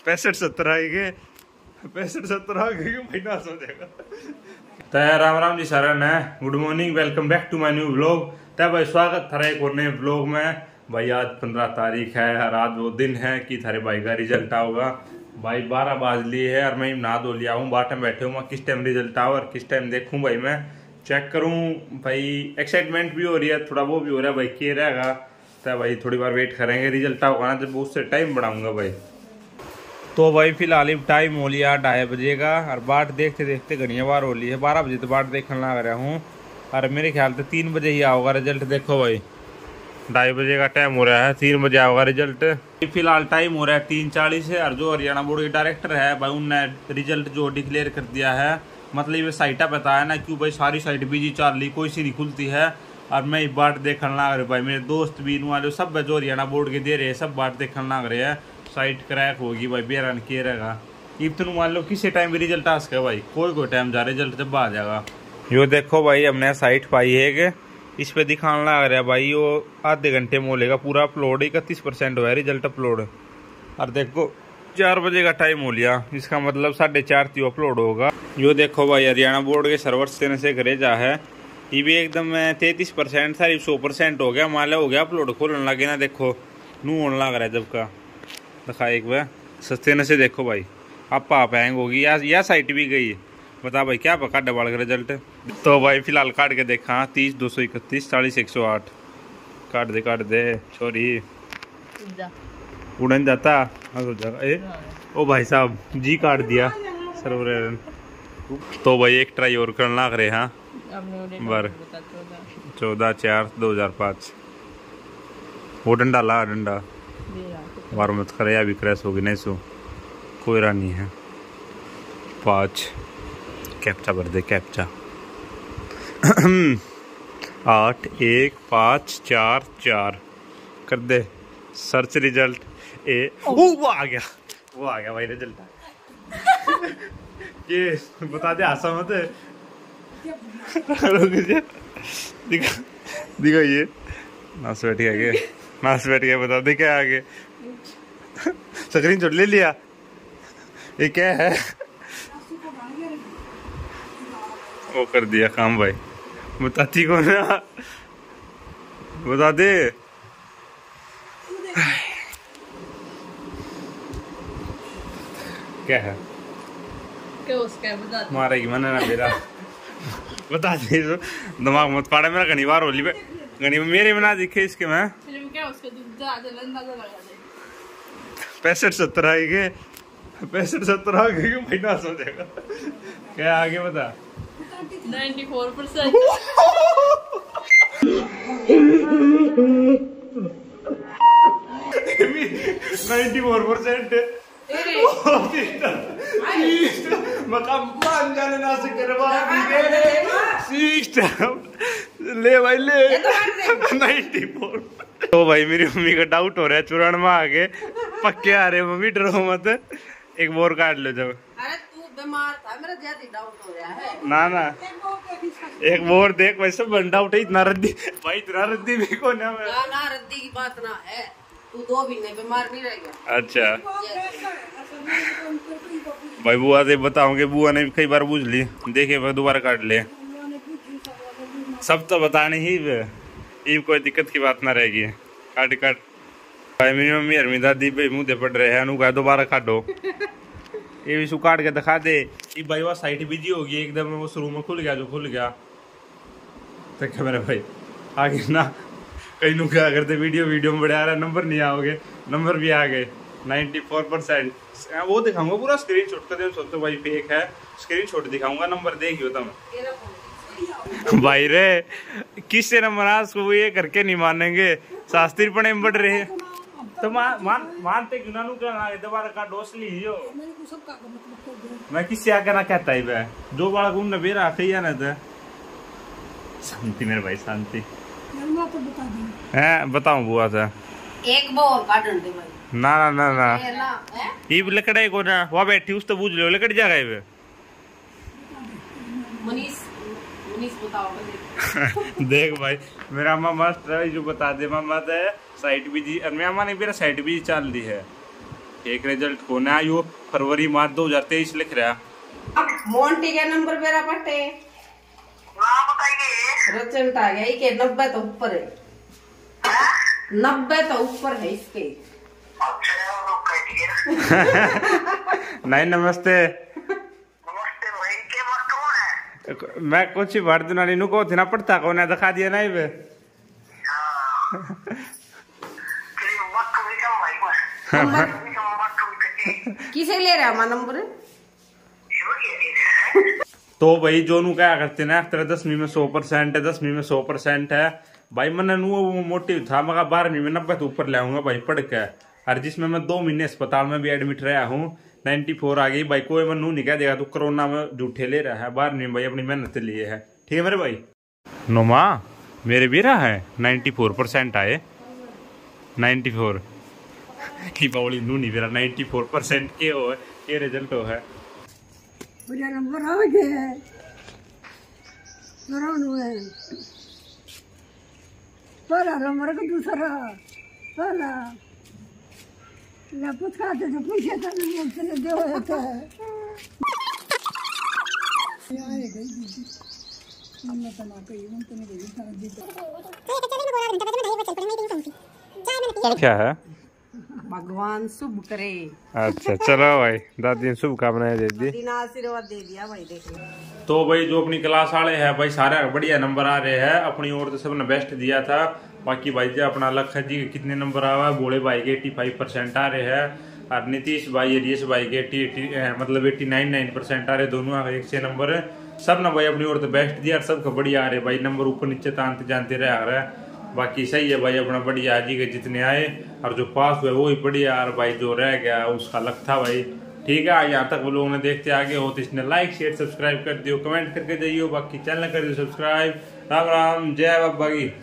65-70 आएंगे, 65-70 आ गए भाई ना सो जाएगा। तो राम राम जी सारा ने good morning, welcome back to my new vlog. तो भाई स्वागत था एक और नए व्लॉग में। भाई आज 15 तारीख है और आज वो दिन है कि थारे भाई का रिजल्ट आओगा। भाई 12 बज लिए है और मैं नहा धो लिया हूँ, बाटे में बैठे हूँ। मैं किस टाइम रिजल्ट आओ और किस टाइम देखूँ भाई, मैं चेक करूँ। भाई एक्साइटमेंट भी हो रही है, थोड़ा वो भी हो रहा है भाई के रहेगा। तो भाई थोड़ी बार वेट करेंगे, रिजल्ट आओगा ना जब उससे टाइम बढ़ाऊंगा भाई। तो भाई फिलहाल टाइम हो लिया 2:30 बजे का और बाट देखते देखते घड़ियाँ बार हो ली है। 12 बजे तो बाट देखने लग रहा हूँ और मेरे ख्याल से 3 बजे ही आओगा रिजल्ट। देखो भाई 2:30 बजे का टाइम हो रहा है, 3 बजे आओगा रिजल्ट। फिलहाल टाइम हो रहा है 3:40 है और जो हरियाणा बोर्ड के डायरेक्टर है भाई उनने रिजल्ट जो डिक्लेयर कर दिया है। मतलब ये साइटा पता है ना क्यों भाई, सारी साइट बिजी चल रही, कोई सी नहीं खुलती है। और मैं बाट देखने लग रहा भाई, मेरे दोस्त भी इन वाले सब जो हरियाणा बोर्ड के दे रहे हैं सब बाट देखने लग रहे हैं। साइट क्रैक होगी भाई, बेरान किए रहेगा। इतना मान लो किसी टाइम भी रिजल्ट आ सके भाई, कोई टाइम जा रिजल्ट जब आ जाएगा। यो देखो भाई हमने साइट पाई है कि इस पे दिखाने लग रहा है भाई, वो आधे घंटे में होलेगा पूरा अपलोड। 31% हुआ है रिजल्ट अपलोड। और देखो 4 बजे का टाइम हो लिया, इसका मतलब 4:30 अपलोड होगा। यो देखो भाई हरियाणा बोर्ड के सर्वर से से करे जा है, ये भी एकदम 33% था, 100% हो गया। माला हो गया अपलोड, खोलने लगे ना देखो नू होने लग रहा है जब का दिखा एक बार सस्ते न से। देखो भाई आप हैंग होगी या साइट भी गई। बता भाई क्या पका डबाल का रिजल्ट। तो भाई फिलहाल काट के देखा 30 231 40 108। काट दे छोरी उड़न जाता। ओ भाई साहब जी काट दिया सर्वर। तो भाई एक ट्राई और करना लग रहे हैं बार 14/4/2005। वो डंडा ला डंडा बार मत करे, अभी क्रैश होगी नहीं सो कोई रानी है। 5 कैप्चा भर दे कैप्चा। 8 1 5 4 4 कर दे सर्च रिजल्ट। वो आ गया भाई रिजल्ट। ये बता दे आसा मत दिखा ये नास बैठ गया बता दे क्या आगे। स्क्रीन शॉट ले लिया, ये क्या है। वो कर दिया काम भाई, बताती को ना बता दे। क्या है क्या उसका बता मारेगी मैंने ना मेरा बता दे तो दिमाग मत पाड़ा मेरा। घनी बार होली पे घनी मेरे बना दिखे इसके मैं फिल्म क्या उसका अंदाजा लगा दे। 65-70 आएंगे, 65-70 आ गए भाई ना सो जाएगा। क्या आगे बता 94%। 94% ले भाई ले 94। तो भाई मेरी मम्मी का डाउट हो रहा है चुरान में आगे पक्के आ रहे। मम्मी डरो मत, एक बोर काट लो जब। अरे तू बीमार था, मेरा ज्यादा डाउट हो रहा है ना एक बोर देख भाई सब बन डाउट है। इतना रद्दी भाई, इतना रद्दी भी को ना रद्दी की बात ना है, तू 2 महीने बीमार नहीं रह गया। अच्छा भाई बुआ से बताऊंगे, बुआ ने कई बार पूछ ली, देखे दोबारा काट ले। सब तो बताने ही ये कोई दिक्कत की बात ना रहेगी। काट भाई मेरी मम्मी हरमी दादी भाई मुँह दे पड़ रहे हैं, दोबारा काटो। ये भी काट के दिखा दे। ये भाई वह साइट बिजी होगी एकदम, वो शुरू में खुल गया जो खुल गया। तो क्या मेरे भाई आगे ना कहीं नु क्या करते, वीडियो में बढ़िया आ रहा है, नंबर नहीं आओगे, नंबर भी आ गए 94%। वो दिखाऊंगा पूरा स्क्रीन शॉट कर दे, सोचो भाई फेक है, स्क्रीन शॉट दिखाऊंगा, नंबर देखियो तुम भाई रे किससे नंबर आज को ये करके नहीं मानेंगे। शास्त्री पढ़े बढ़ रहे तो मानते क्यों ना दोबारा का डोस लीजियो। मैं किससे आगे ना कहता ही वह जो बड़ा गुण बेरा आखिया ना था। शांति मेरे भाई शांति है, बताऊं बुआ था एक बार काटन दे भाई। ना ये लकड़े को ना वहाँ बैठी उस तो पूछ लो लकड़ जा गए मनीष बताओ देख भाई मेरा मामा जो बता दे मामा तो साइट भी जी, और मामा ने मेरा साइट भी चल दी है। एक रिजल्ट को ना आयो फरवरी मार्च 2023 लिख रहा। अब मोंटी का नंबर मेरा पट्टे रिजल्ट आ गया के 90 तो ऊपर है, 90 तो ऊपर है इसके। नहीं नमस्ते मैं कुछ ही भर दूना नीनू को थे ना पढ़ता को ना दिखा दिया नहीं बे। किसे ले रहा हमारा नंबर? तो भाई जो नू क्या करते ना तेरा 10वीं में 100% है, 10वीं में 100% है भाई। मैंने नू वो मोटिव था मगर 12वीं में 90 तो ऊपर लाऊंगा भाई पढ़ के। और जिसमें मैं 2 महीने अस्पताल में भी एडमिट रहा हूँ 94 आ गई भाई। कोई मैं नू नहीं कह देगा तू कोरोना में झूठे ले रहा है। 12वीं में भाई अपनी मेहनत लिए है। ठीक है मेरे भाई। नोमा मेरे भी रहा है 94% आए 94 की बावली नू नहीं मेरा 94% के हो ये रिजल्ट हो है। मेरा नंबर आ गया है पहला नंबर का दूसरा पहला कुछ खाते तो पूछे था चले दे होता है क्या है? भगवान शुभ करे। अच्छा चलो भाई दादी ने शुभकामनाएं दे दी, आशीर्वाद दे दिया भाई। देखो तो भाई जो अपनी क्लास वाले हैं भाई सारे बढ़िया नंबर आ रहे हैं। अपनी ओर से सबने बेस्ट दिया था। बाकी भाई जी अपना लखन जी के कितने नंबर आ रहा है? भोले भाई के 85% आ रहे हैं और नीतीश भाई यश भाई के 89% आ रहे। दोनों एक से नंबर सब ने भाई अपनी ओर से बेस्ट दिया और सबका बढ़िया आ रहे भाई। नंबर ऊपर नीचे तानते जानते रहे। बाकी सही है भाई अपना बढ़िया जी के जितने आए और जो पास हुए वो ही बढ़िया। और भाई जो रह गया उसका लक था भाई। ठीक है यहाँ तक वो लोगों ने देखते आगे हो तो इसने लाइक शेयर सब्सक्राइब कर दियो, कमेंट करके जाइयो। बाकी चैनल कर दियो सब्सक्राइब। राम राम जय बाबा की।